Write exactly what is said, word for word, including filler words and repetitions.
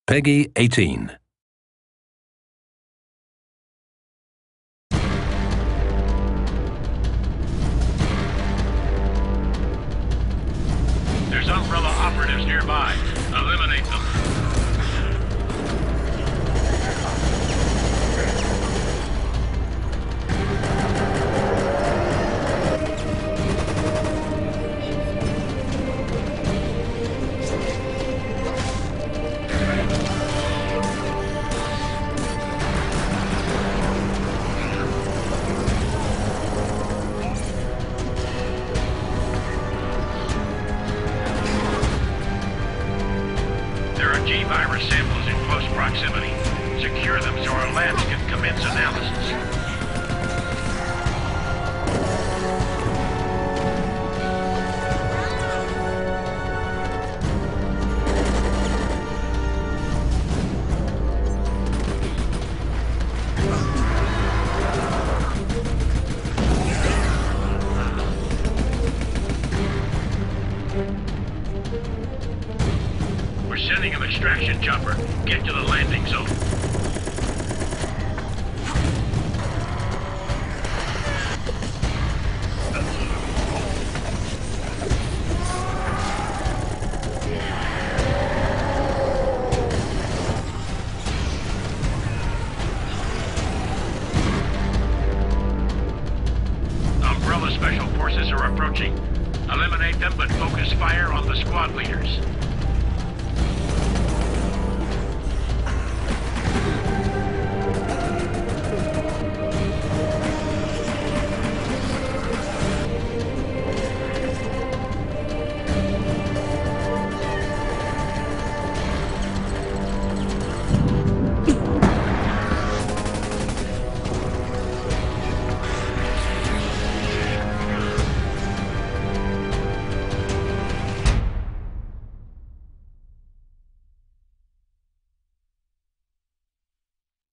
Peggy eighteen. There's Umbrella operatives nearby. Eliminate them. There are G-virus samples in close proximity. Secure them so our labs can commence analysis. We're sending an extraction chopper. Get to the landing zone.